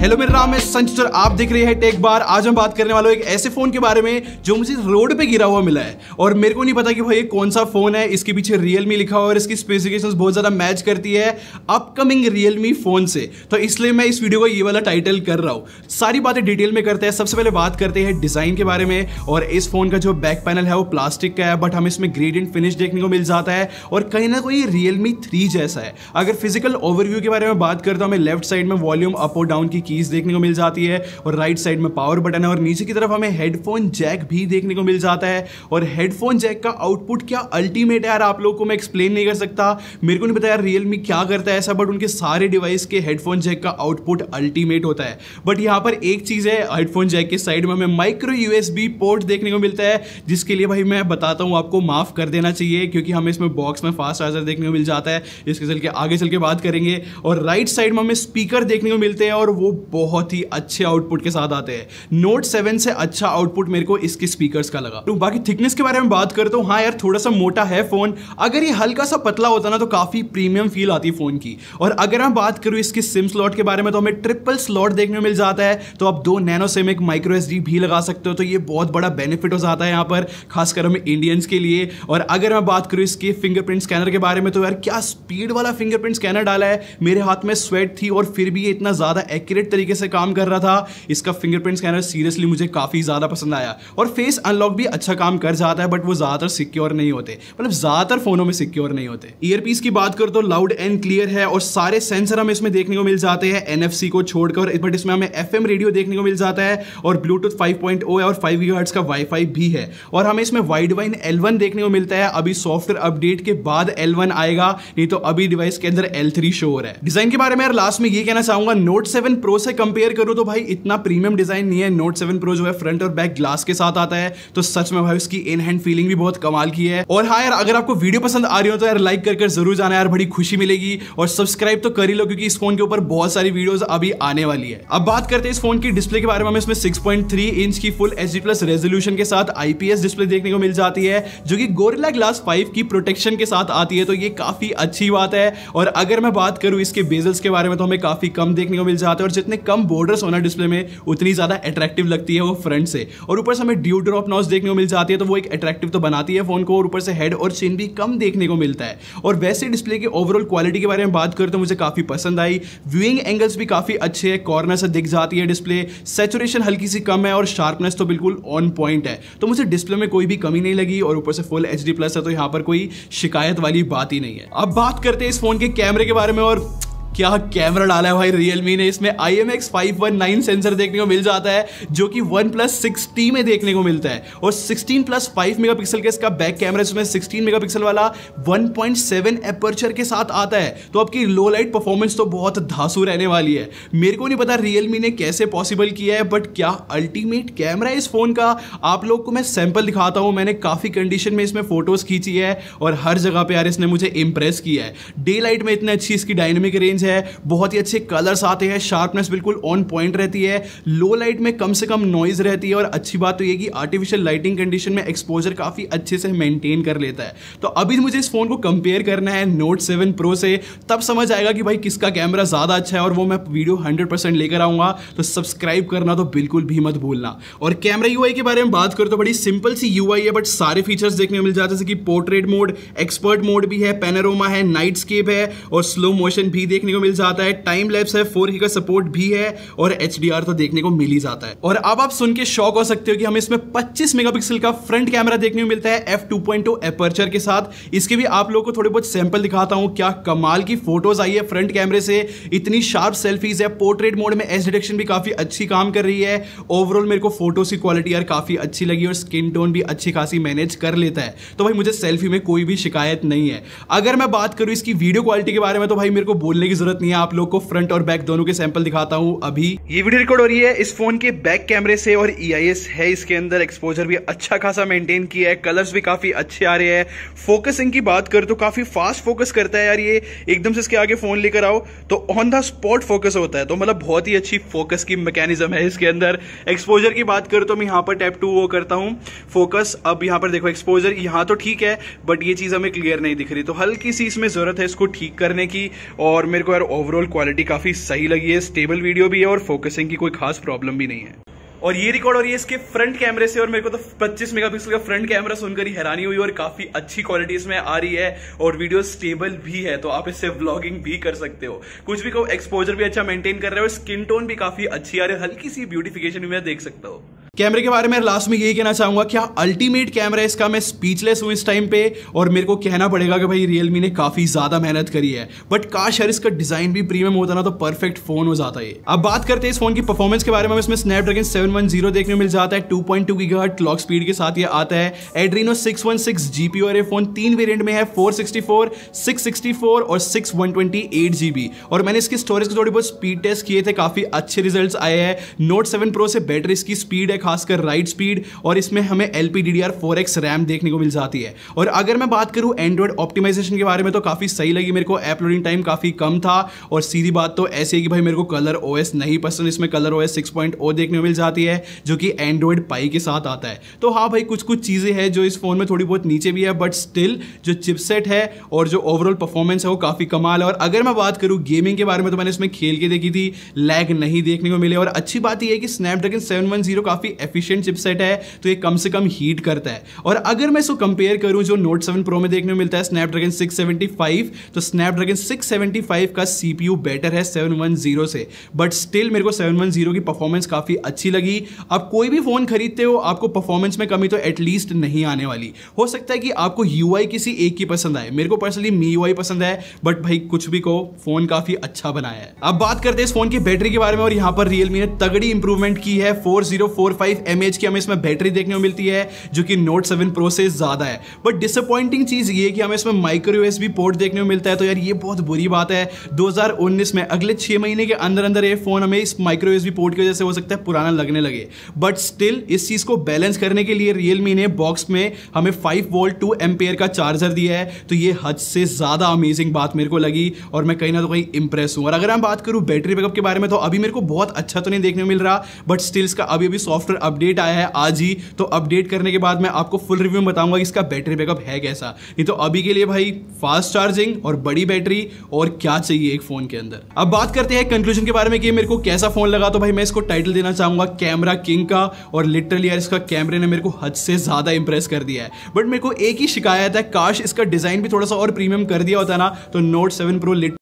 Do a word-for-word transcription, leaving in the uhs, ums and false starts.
Hello मेरा नाम है संचित और आप देख रहे हैं टेक बार। आज हम बात करने वाले एक ऐसे फोन के बारे में जो मुझे रोड पे गिरा हुआ मिला है और मेरे को नहीं पता कि भाई ये कौन सा फोन है। इसके पीछे Realme लिखा हुआ और इसकी स्पेसिफिकेशंस बहुत ज्यादा मैच करती है अपकमिंग Realme फोन से, तो इसलिए मैं इस वीडियो को ये वाला टाइटल कर रहा हूं। सारी बातें डिटेल में करते हैं। सबसे पहले बात करते हैं डिजाइन के बारे में। और इस फोन का जो बैक पैनल है वो प्लास्टिक का है, बट हमें इसमें ग्रेडियंट फिनिश देखने को मिल जाता है और कहीं ना कहीं Realme थ्री जैसा है। अगर फिजिकल ओवरव्यू के बारे में बात करता हूं, हमें लेफ्ट साइड में वॉल्यूम अप और डाउन की कीज देखने को मिल जाती है और राइट साइड में पावर बटन है और नीचे की तरफ हमें हेडफोन जैक भी देखने को मिल जाता है। और हेडफोन जैक का आउटपुट क्या अल्टीमेट है यार, आप लोगों को मैं एक्सप्लेन नहीं कर सकता। मेरे को नहीं पता यार Realme क्या करता है ऐसा, बट उनके सारे डिवाइस के हेडफोन जैक का आउटपुट अल्टीमेट होता है। बट यहां पर एक चीज है, हेडफोन जैक के साइड में हमें माइक्रो यूएसबी पोर्ट देखने को मिलता है, जिसके लिए भाई मैं बताता हूं आपको माफ कर देना चाहिए क्योंकि हमें इसमें बॉक्स में फास्ट चार्जर देखने को मिल जाता है। इसके चल के आगे चल के बात करेंगे। और राइट साइड में हमें स्पीकर देखने को मिलते हैं और वो बहुत ही अच्छे आउटपुट के साथ आते हैं। नोट सेवन से अच्छा आउटपुट मेरे को इसके स्पीकर्स का लगा। तो बाकी थिकनेस के बारे में बात करता हूं, हाँ यार थोड़ा सा मोटा है फोन। अगर ये हल्का सा पतला होता ना तो काफी प्रीमियम फील आती फोन की। और अगर मैं बात करूं इसके सिम स्लॉट के बारे में तो हमें ट्रिपल स्लॉट देखने को मिल जाता है, तो आप दो नैनो सिम एक माइक्रो एसडी भी लगा सकते हो, तो ये बहुत बड़ा बेनिफिट हो जाता है यहाँ पर, खासकर हमें इंडियंस के लिए। और अगर मैं बात करूं इसके फिंगरप्रिंट स्कैनर के बारे में तो यार क्या स्पीड वाला फिंगरप्रिंट स्कैनर डाला है। मेरे हाथ में स्वेट थी और फिर भी ये इतना ज्यादा एक्यूरेट तरीके से काम कर रहा था। इसका फिंगरप्रिंट स्कैनर सीरियसली मुझे काफी ज्यादा पसंद आया। और फेस अनलॉक भी अच्छा काम कर जाता है, बट वो ज्यादातर सिक्योर नहीं होते, मतलब ज्यादातर फोनों में सिक्योर नहीं होते। ईयरपीस की बात कर तो लाउड एंड क्लियर है और सारे सेंसर हमें इसमें देखने को मिल जाते हैं एनएफसी को छोड़कर, बट इसमें हमें एफएम रेडियो देखने को मिल जाता है और ब्लूटूथ फाइव पॉइंट ओ है और फाइव गीगाहर्ट्ज का वाईफाई भी है। और हमें इसमें वाइड वाइन एल वन देखने को मिलता है। अभी सॉफ्टवेयर अपडेट के बाद एल वन आएगा, नहीं तो अभी डिवाइस के अंदर एल थ्री शो हो रहा है। डिजाइन के बारे में यार लास्ट में ये कहना चाहूंगा, नोट सेवन प्रो से कंपेयर करूं तो भाई इतना प्रीमियम डिजाइन नहीं है। नोट सेवन प्रो जो है फ्रंट और बैक ग्लास के साथ आता है, तो सच में भाई उसकी इन हैंड फीलिंग भी बहुत कमाल की है। और हाँ यार अगर आपको वीडियो पसंद आ रही हो तो यार लाइक करके जरूर जाना यार, बड़ी खुशी मिलेगी। और सब्सक्राइब तो कर ही लो क्योंकि इस फोन के ऊपर बहुत सारी वीडियोस अभी आने वाली है। अब बात करते हैं इस फोन की डिस्प्ले के बारे में। हमें इसमें सिक्स पॉइंट थ्री इंच की फुल एचडी प्लस रेजोल्यूशन के साथ आईपीएस डिस्प्ले देखने को मिल जाती है, जो कि गोरिल्ला ग्लास फाइव की प्रोटेक्शन के साथ आती है, तो ये काफी अच्छी बात है। और अगर मैं बात करूं इसके बेजल्स के बारे में तो हमें काफी कम देखने को मिल जाते हैं और जितने कम बॉर्डर्स होना डिस्प्ले में उतनी ज्यादा अट्रैक्टिव लगती है वो फ्रंट से। और ऊपर से हमें ड्यू ड्रॉप नॉच देखने को मिल जाती है, तो वो एक अट्रैक्टिव तो बनाती है फोन को। और ऊपर से हेड और चिन भी कम देखने को मिलता है। और वैसे डिस्प्ले की ओवरऑल क्वालिटी के बारे में बात करते तो मुझे काफी पसंद आई। व्यूइंग एंगल्स भी काफी अच्छे हैं, कॉर्नर से दिख जाती है डिस्प्ले, सैचुरेशन हल्की सी कम है और शार्पनेस तो बिल्कुल ऑन पॉइंट है, तो मुझे डिस्प्ले में कोई भी कमी नहीं लगी। और ऊपर से फुल एचडी प्लस है, तो यहाँ पर कोई शिकायत वाली बात ही नहीं है। अब बात करते हैं इस फोन के कैमरे के बारे में। और क्या कैमरा डाला है भाई Realme ने। इसमें I M X five one nine sensor देखने को मिल जाता है, जो कि वन प्लस सिक्स टी में देखने को मिलता है। और सिक्सटीन प्लस फाइव मेगापिक्सल का इसका बैक कैमरा, इसमें सिक्सटीन मेगापिक्सल वाला वन पॉइंट सेवन एपर्चर के साथ आता है, तो आपकी लो लाइट परफॉर्मेंस तो बहुत धांसू रहने वाली है। मेरे को नहीं पता Realme ने कैसे पॉसिबल किया है, बट क्या अल्टीमेट कैमरा है इस फोन का। आप लोग को मैं सैंपल दिखाता हूं। मैंने काफी कंडीशन में इसमें फोटोज खींची है और हर जगह पे यार इसने मुझे इंप्रेस किया है। डे लाइट में इतनी अच्छी इसकी डायनेमिक रेंज है, बहुत ही अच्छे कलर्स आते हैं, शार्पनेस बिल्कुल ऑन पॉइंट रहती है, लो लाइट में कम से कम नॉइज रहती है। और अच्छी बात तो ये कि आर्टिफिशियल लाइटिंग कंडीशन में एक्सपोजर काफी अच्छे से मेंटेन कर लेता है। तो अभी मुझे इस फोन को कंपेयर करना है नोट सेवन प्रो से, तब समझ आएगा कि भाई किसका कैमरा ज्यादा अच्छा है, और वो मैं वीडियो हंड्रेड परसेंट लेकर आऊंगा। तो सब्सक्राइब करना तो बिल्कुल भी मत भूलना। और कैमरा यूआई के बारे में बात करो तो बड़ी सिंपल सी यूआई है, बट सारे फीचर्स देखने को मिल जाते हैं, जैसे कि पोर्ट्रेट मोड, एक्सपर्ट मोड भी है, पैनोरामा है, नाइटस्केप है और स्लो मोशन भी देखने को मिल जाता है। टाइम लैप्स है, फोर के का सपोर्ट भी है और एचडीआर तो देखने को मिल ही जाता है। और अब आप सुन के शॉक हो सकते हो कि हमें इसमें पच्चीस मेगापिक्सल का फ्रंट कैमरा देखने को मिलता है F two point O aperture के साथ। इसके भी आप लोगों को थोड़े बहुत सैंपल दिखाता हूं। क्या कमाल की फोटोज आई है फ्रंट कैमरे से, इतनी शार्प सेल्फीज है। पोर्ट्रेट मोड में एज डिटेक्शन भी काफी अच्छी काम कर रही है। ओवरऑल मेरे को फोटोज की क्वालिटी यार काफी अच्छी लगी और स्किन टोन भी अच्छी खासी मैनेज कर लेता है, तो भाई मुझे सेल्फी में कोई भी शिकायत नहीं है। अगर मैं बात करूं इसकी वीडियो क्वालिटी के बारे में तो भाई मेरे को बोलने की जरूरत नहीं है, आप लोग को फ्रंट और बैक दोनों के सैंपल दिखाता हूं। अभी ये वीडियो रिकॉर्ड हो रही है इस फोन के बैक कैमरे से और ई आई एस है इसके अंदर। एक्सपोजर भी अच्छा खासा मेंटेन किया है, कलर्स भी काफी अच्छे आ रहे हैं। फोकसिंग की बात कर तो काफी फास्ट फोकस करता है यार ये। एकदम से इसके आगे फोन लेकर आओ तो ऑन द स्पॉट फोकस होता है, तो मतलब बहुत ही अच्छी फोकस की मैकेनिज्म है इसके अंदर। एक्सपोजर की बात कर तो मैं यहाँ पर टैप टू वो करता हूँ फोकस। अब यहाँ पर देखो एक्सपोजर यहाँ तो ठीक है, बट ये चीज हमें क्लियर नहीं दिख रही, तो हल्की सी इसमें जरूरत है इसको ठीक करने की। और मेरे को यार ओवरऑल क्वालिटी काफी सही लगी है, स्टेबल वीडियो भी है और फोकसिंग की कोई खास प्रॉब्लम भी नहीं है। और ये रिकॉर्ड हो रही है इसके फ्रंट कैमरे से, और मेरे को तो पच्चीस मेगापिक्सल का फ्रंट कैमरा सुनकर ही हैरानी हुई और काफी अच्छी क्वालिटी इसमें आ रही है और वीडियो स्टेबल भी है, तो आप इससे व्लॉगिंग भी कर सकते हो। कुछ भी कहो, एक्सपोजर भी अच्छा मेंटेन कर रहे हो और स्किन टोन भी काफी अच्छी आ रही है, हल्की सी ब्यूटिफिकेशन भी मैं देख सकता हूँ। कैमरे के बारे में लास्ट में यही कहना चाहूंगा, क्या अल्टीमेट कैमरा है इसका, मैं स्पीचलेस हूं इस टाइम पे। और मेरे को कहना पड़ेगा कि भाई Realme ने काफी ज्यादा मेहनत करी है, बट काश यार इसका डिजाइन भी प्रीमियम होता ना तो परफेक्ट फोन हो जाता है। अब बात करते हैं इस फोन की परफॉर्मेंस के बारे में। इसमें स्नैपड्रैगन सेवन टेन देखने को मिल जाता है, two point two gigahertz clock speed के साथ ये आता है। Adreno six one six GPU और ये फोन तीन वेरिएंट में है, four sixty four, six sixty four और six one twenty eight GB. और मैंने इसकी स्टोरेज को थोड़ी बहुत स्पीड टेस्ट किए थे, काफी अच्छे रिजल्ट्स आए हैं। नोट सेवन प्रो से बेटर इसकी स्पीड है, खासकर राइट स्पीड, और इसमें हमें L P D D R four X RAM देखने को मिल जाती है। और अगर मैं बात करूं एंड्रॉइड ऑप्टिमाइजेशन के बारे में तो काफी सही लगी मेरे को, ऐप लोडिंग टाइम काफी कम था। और सीधी बात तो ऐसी है कि भाई मेरे को कलर ओएस नहीं पसंद, इसमें Color OS six point O देखने को मिल जाती है जो कि एंड्रॉइड पाई के साथ आता है। तो हाँ भाई, कुछ कुछ चीजें हैं जो इस फोन में थोड़ी बहुत नीचे भी है, बट स्टिल जो चिपसेट है और जो ओवरऑल परफॉर्मेंस है वो काफी कमाल है। और अगर मैं बात करूं गेमिंग के बारे में तो मैंने इसमें खेल के देखी थी, लैग नहीं देखने को मिले। और अच्छी बात यह है कि स्नैपड्रैगन सेवन टेन काफी एफिशिएंट चिपसेट है, तो ये कम से कम हीट करता है। और अगर मैं इसको कंपेयर करूं जो नोट सेवन प्रो में देखने को मिलता है स्नैपड्रैगन सिक्स सेवेंटी फाइव, तो स्नैपड्रैगन सिक्स सेवेंटी फाइव का सीपीयू बेटर है सेवन टेन से, बट स्टिल मेरे को सेवन टेन की परफॉर्मेंस काफी अच्छी लगी। आप कोई भी फोन खरीदते हो, आपको परफॉर्मेंस में कमी तो एटलीस्ट नहीं आने वाली। हो सकता है कि आपको यूआई किसी एक की पसंद आए, मेरे को पर्सनली मी यूआई पसंद है, बट भाई कुछ भी को फोन काफी अच्छा बनाया है। अब बात करते हैं इस फोन की बैटरी के बारे में, और यहां पर Realme ने तगड़ी इंप्रूवमेंट की है। Four thousand forty five mAh की हमें इसमें बैटरी देखने को मिलती है जो कि नोट सेवन प्रो से ज्यादा है। बट डिसअपॉइंटिंग चीज ये है कि हमें इसमें माइक्रो यूएसबी पोर्ट देखने को मिलता है, तो यार ये बहुत बुरी बात है। दो हज़ार उन्नीस में अगले छह महीने के अंदर अंदर ये फोन हमें इस माइक्रो यूएसबी पोर्ट की वजह से हो सकता है पुराना लगने लगे। बट स्टिल इस चीज को बैलेंस करने के लिए Realme ने बॉक्स में हमें फाइव वोल्ट टू एम्पेयर का चार्जर दिया है, तो ये हद से ज्यादा अमेजिंग बात मेरे को लगी और मैं कहीं ना तो कहीं इंप्रेस हूं। और अगर हम बात करूं बैटरी बैकअप के बारे में तो अभी मेरे को बहुत अच्छा तो नहीं देखने को मिल रहा, बट स्टिल इसका अभी अभी सॉफ्टवेयर अपडेट आया है आज ही, तो अपडेट करने के बाद मैं आपको फुल रिव्यू में बताऊंगा कि इसका बैटरी बैकअप है कैसा। नहीं तो अभी के लिए भाई फास्ट चार्जिंग और बड़ी बैटरी और क्या चाहिए एक फोन के अंदर। अब बात करते हैं कंक्लूजन के बारे में कि मेरे को कैसा फोन लगा, तो भाई मैं इसको टाइटल देना चाहूंगा कैमरा किंग का, और लिटरली यार इसका कैमरे ने मेरे को हद से ज्यादा इंप्रेस कर दिया है। बट मेरे को एक ही शिकायत है, काश इसका डिजाइन भी थोड़ा सा और प्रीमियम कर दिया होता ना तो नोट सेवन प्रो